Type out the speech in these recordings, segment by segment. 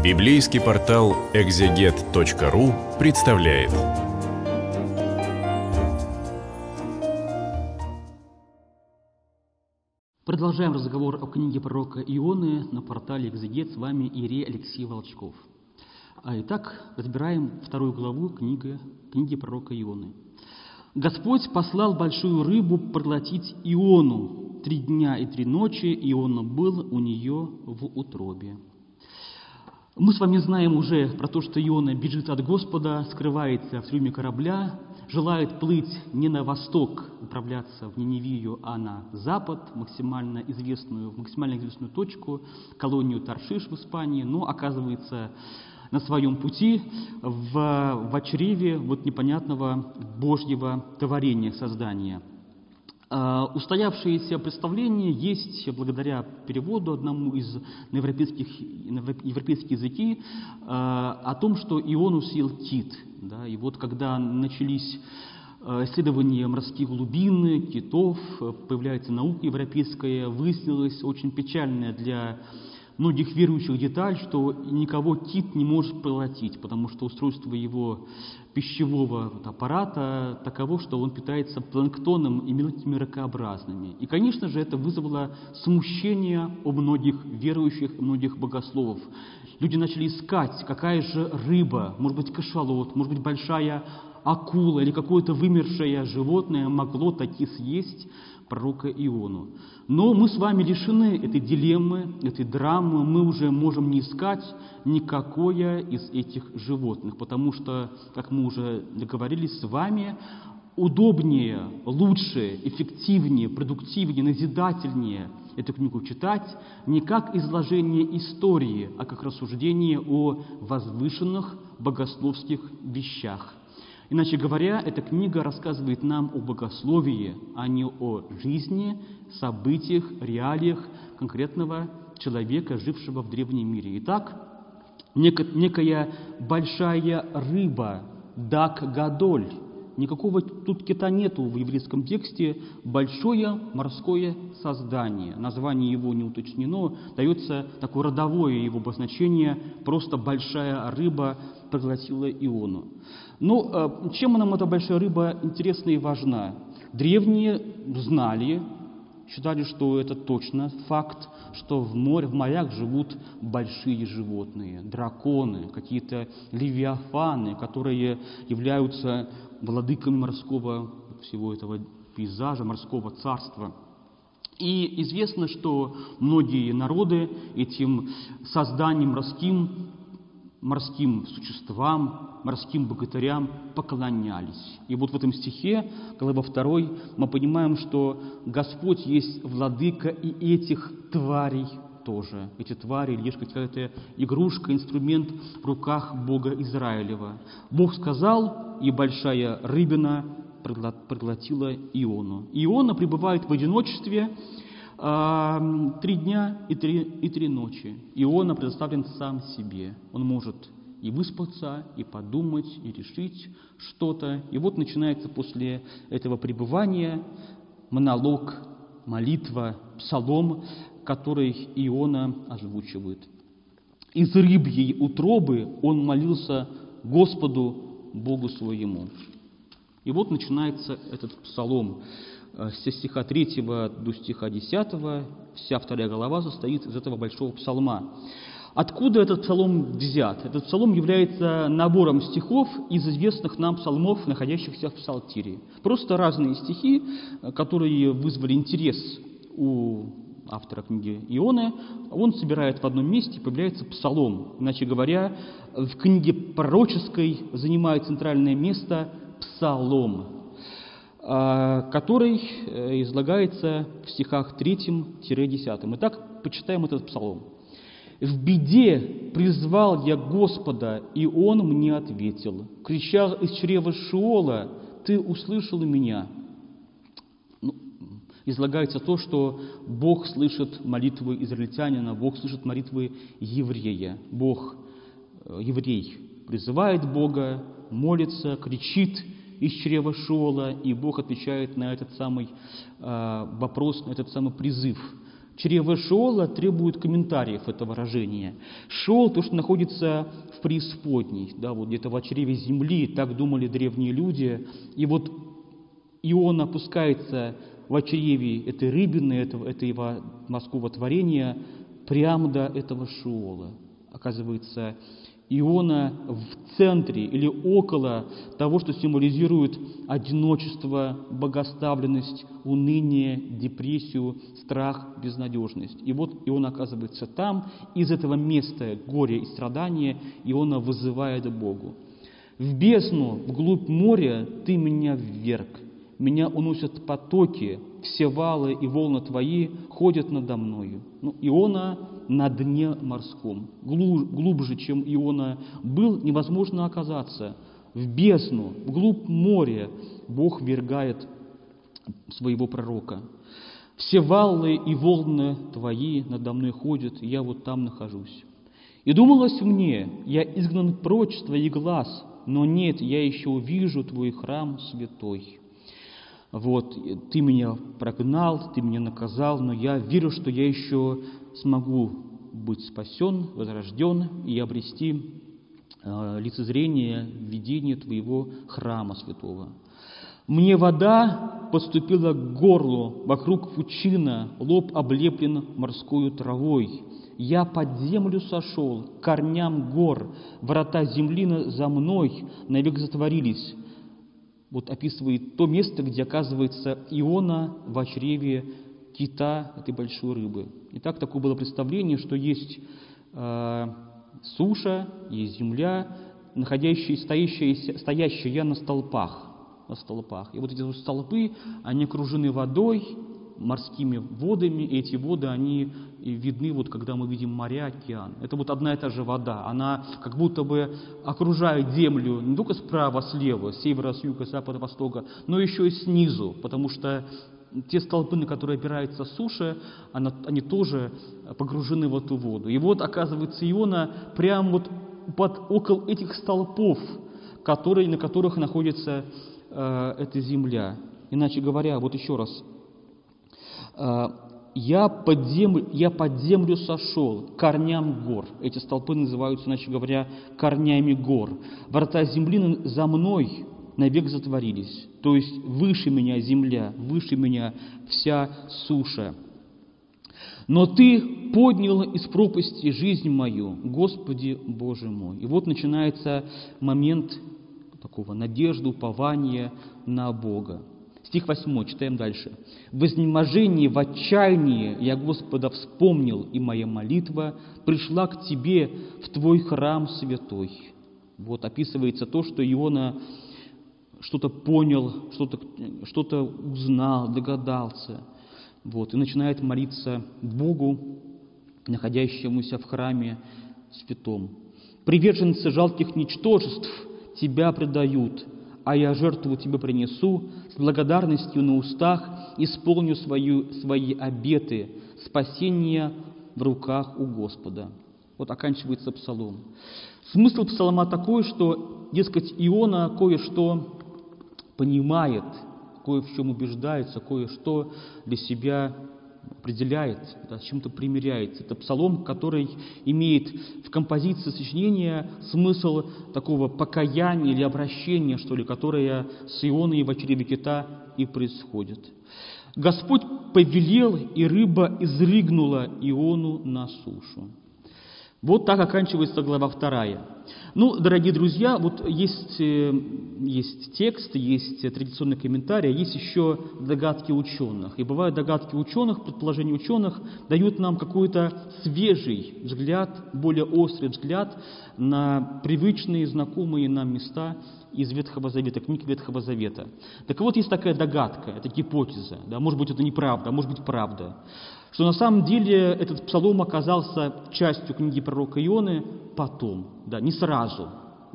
Библейский портал экзегет.ру представляет. Продолжаем разговор о книге пророка Ионы на портале «Экзегет». С вами Иерей Алексей Волчков. Итак, разбираем вторую главу книги пророка Ионы. «Господь послал большую рыбу проглотить Иону. 3 дня и 3 ночи Иона был у нее в утробе». Мы с вами знаем уже про то, что Иона бежит от Господа, скрывается в трюме корабля, желает плыть не на восток, управляться в Ниневию, а на запад, в максимально известную точку, колонию Таршиш в Испании, но оказывается на своем пути в чреве непонятного Божьего творения, создания. Устоявшееся представление есть благодаря переводу одному на европейские языки о том, что Иону съел кит. Да, и когда начались исследования морских глубин, китов, появляется наука европейская, выяснилась очень печальная для многих верующих деталь, что никого кит не может проглотить, потому что устройство его пищевого аппарата таково, что он питается планктоном и мелкими ракообразными. И, конечно же, это вызвало смущение у многих верующих, многих богословов. Люди начали искать, какая же рыба, может быть, кашалот, может быть, большая акула или какое-то вымершее животное могло таки съесть пророка Иону. Но мы с вами лишены этой дилеммы, этой драмы. Мы уже можем не искать никакое из этих животных, потому что, как мы уже договорились с вами, удобнее, лучше, эффективнее, продуктивнее, назидательнее эту книгу читать не как изложение истории, а как рассуждение о возвышенных богословских вещах. Иначе говоря, эта книга рассказывает нам о богословии, а не о жизни, событиях, реалиях конкретного человека, жившего в древнем мире. Итак, некая большая рыба, дак гадоль. Никакого тут кита нету в еврейском тексте. Большое морское создание. Название его не уточнено. Дается такое родовое его обозначение. Просто большая рыба проглотила Иону. Но чем нам эта большая рыба интересна и важна? Древние знали, считали, что это точно факт, что в морях живут большие животные, драконы, какие-то левиафаны, которые являются владыками морского всего этого пейзажа, морского царства. И известно, что многие народы этим созданием морским существам, морским богатырям поклонялись. И в этом стихе, глава 2, мы понимаем, что Господь есть владыка и этих тварей тоже. Эти твари лишь какая-то игрушка, инструмент в руках Бога Израилева. Бог сказал, и большая рыбина проглотила Иону. Иона пребывает в одиночестве 3 дня и 3 ночи. Иона предоставлен сам себе. Он может и выспаться, и подумать, и решить что-то. И начинается после этого пребывания монолог, молитва, псалом, который Иона озвучивает. «Из рыбьей утробы он молился Господу, Богу своему». И начинается этот псалом. Со стиха 3 до стиха 10, вся 2 глава состоит из этого большого псалма. Откуда этот псалом взят? Этот псалом является набором стихов из известных нам псалмов, находящихся в Псалтире. Просто разные стихи, которые вызвали интерес у автора книги Ионы. Он собирает в одном месте, появляется псалом. Иначе говоря, в книге пророческой занимает центральное место псалом, который излагается в стихах 3-10. Итак, почитаем этот псалом. «В беде призвал я Господа, и Он мне ответил. Кричал из чрева Шиола, Ты услышал меня». Излагается то, что Бог слышит молитвы израильтянина, Бог слышит молитвы еврея. Еврей призывает Бога, молится, кричит из чрева Шиола, и Бог отвечает на этот самый вопрос, на этот самый призыв. Чрево Шеола требует комментариев это выражение. Шеол, то, что находится в преисподней, да, вот где-то в чреве земли, так думали древние люди. И вот Иона опускается в чреве этой рыбины, этого морского творения, прямо до этого Шеола. Оказывается, Иона в центре или около того, что символизирует одиночество, богоставленность, уныние, депрессию, страх, безнадежность. И вот Иона оказывается там, из этого места горя и страдания Иона вызывает Богу. «В бездну, вглубь моря ты меня вверг, меня уносят потоки, все валы и волны твои ходят надо мною». Иона на дне морском. Глубже, чем Иона был, невозможно оказаться. В бездну, вглубь моря Бог ввергает своего пророка. «Все валы и волны твои надо мной ходят, и я вот там нахожусь. И думалось мне, я изгнан прочь с твоих глаз, но нет, я еще увижу твой храм святой. Вот, ты меня прогнал, ты меня наказал, но я верю, что я еще смогу быть спасен, возрожден и обрести лицезрение, видение твоего храма святого. Мне вода подступила к горлу, вокруг пучина, лоб облеплен морскою травой. Я под землю сошел, к корням гор, врата земли за мной навек затворились». Вот описывает то место, где оказывается Иона в чреве кита, этой большой рыбы. Итак, такое было представление, что есть суша, есть земля, стоящая на столпах. И вот эти столпы, они окружены водой, морскими водами, и эти воды, они видны, вот когда мы видим моря, океан. Это вот одна и та же вода, она как будто бы окружает землю не только справа, слева, с севера, с юга, с запада, востока, но еще и снизу, потому что те столпы, на которые опирается суша, они тоже погружены в эту воду. И вот, оказывается, Иона прямо вот около этих столпов, на которых находится эта земля. Иначе говоря, вот еще раз, я под землю сошел, к корням гор. Эти столпы называются, иначе говоря, корнями гор. Врата земли за мной навек затворились. То есть выше меня земля, выше меня вся суша. Но Ты поднял из пропасти жизнь мою, Господи Боже мой. И вот начинается момент такого надежды, упования на Бога. Стих 8, читаем дальше. «В изнеможении, в отчаянии я Господа вспомнил, и моя молитва пришла к Тебе в Твой храм святой». Вот описывается то, что Иона что-то понял, что-то узнал, догадался. Вот, и начинает молиться Богу, находящемуся в храме святом. «Приверженцы жалких ничтожеств Тебя предают, а я жертву Тебе принесу, с благодарностью на устах исполню свои обеты, спасение в руках у Господа». Вот оканчивается псалом. Смысл псалма такой, что, дескать, Иона кое-что понимает, кое в чем убеждается, кое-что для себя определяет, да, с чем-то примиряется. Это псалом, который имеет в композиции сочинения смысл такого покаяния или обращения, что ли, которое с Ионой в чреве кита и происходит. «Господь повелел, и рыба изрыгнула Иону на сушу». Вот так оканчивается глава 2. Ну, дорогие друзья, вот есть текст, есть традиционный комментарий, есть еще догадки ученых. И бывают догадки ученых, предположения ученых дают нам какой-то свежий взгляд, более острый взгляд на привычные, знакомые нам места из Ветхого Завета, книг Ветхого Завета. Так вот, есть такая догадка, это гипотеза, да, может быть, это неправда, а может быть, правда, что на самом деле этот псалом оказался частью книги пророка Ионы потом, да, не сразу,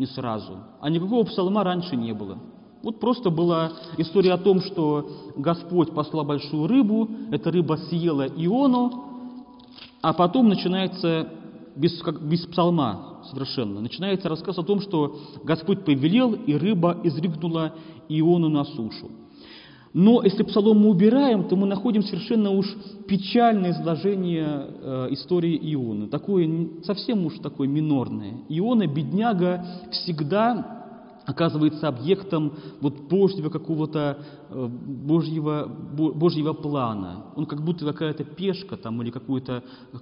а никакого псалма раньше не было. Вот просто была история о том, что Господь послал большую рыбу, эта рыба съела Иону, а потом начинается, без псалма совершенно, начинается рассказ о том, что Господь повелел, и рыба изрыгнула Иону на сушу. Но если псалом мы убираем, то мы находим совершенно уж печальное изложение истории Ионы. Такое, совсем уж такое минорное. Иона, бедняга, всегда оказывается объектом вот Божьего какого-то Божьего плана. Он как будто какая-то пешка там, или какая-то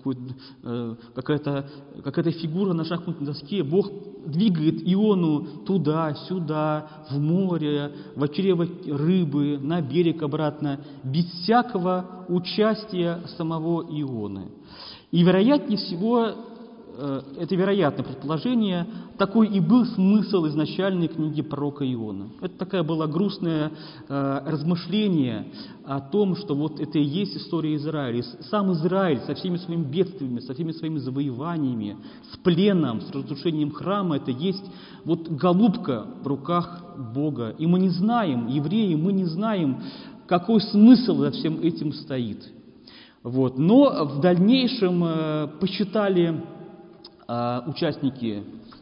фигура на шахматной доске. Бог двигает Иону туда-сюда, в море, в чрево рыбы, на берег обратно, без всякого участия самого Ионы. И вероятнее всего, это вероятное предположение, такой и был смысл изначальной книги пророка Иона. Это такое было грустное размышление о том, что вот это и есть история Израиля. Сам Израиль со всеми своими бедствиями, со всеми своими завоеваниями, с пленом, с разрушением храма, это есть вот голубка в руках Бога. И мы не знаем, евреи, мы не знаем, какой смысл за всем этим стоит. Вот. Но в дальнейшем посчитали участники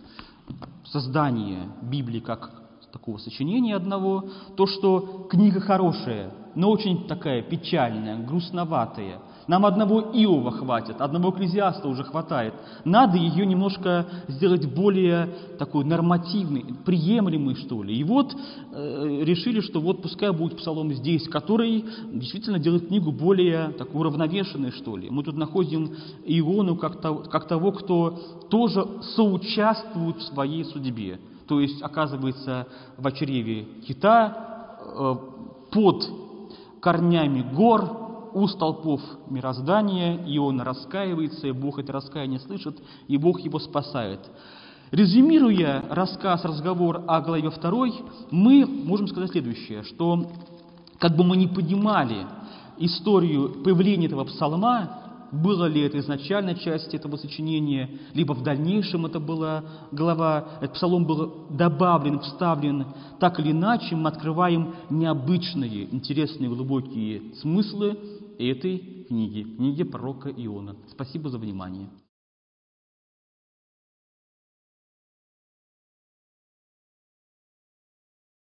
создания Библии как такого сочинения одного, то, что книга хорошая, но очень такая печальная, грустноватая. Нам одного Иова хватит, одного Экклезиаста уже хватает. Надо ее немножко сделать более такой нормативной, приемлемой, что ли. И вот решили, что вот пускай будет псалом здесь, который действительно делает книгу более такой уравновешенной, что ли. Мы тут находим Иону как того, кто тоже соучаствует в своей судьбе. То есть оказывается в чреве кита, под корнями гор, у столпов мироздания, и он раскаивается, и Бог это раскаяние слышит, и Бог его спасает. Резюмируя разговор о главе 2, мы можем сказать следующее, что как бы мы ни понимали историю появления этого псалма, было ли это изначальной частью этого сочинения, либо в дальнейшем это была глава, этот псалом был добавлен, вставлен, так или иначе мы открываем необычные, интересные, глубокие смыслы этой книги пророка Иона. Спасибо за внимание.